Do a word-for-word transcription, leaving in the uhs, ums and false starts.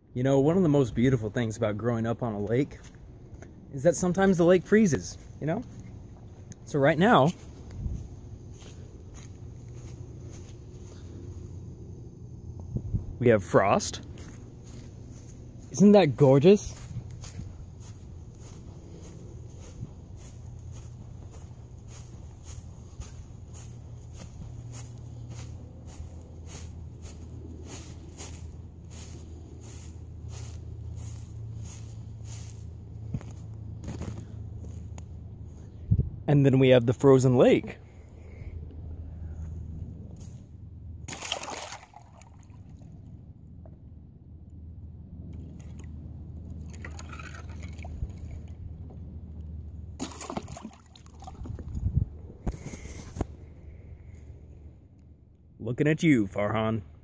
You know, one of the most beautiful things about growing up on a lake is that sometimes the lake freezes, you know? So right now, we have frost. Isn't that gorgeous? And then we have the frozen lake. Looking at you, Farhan.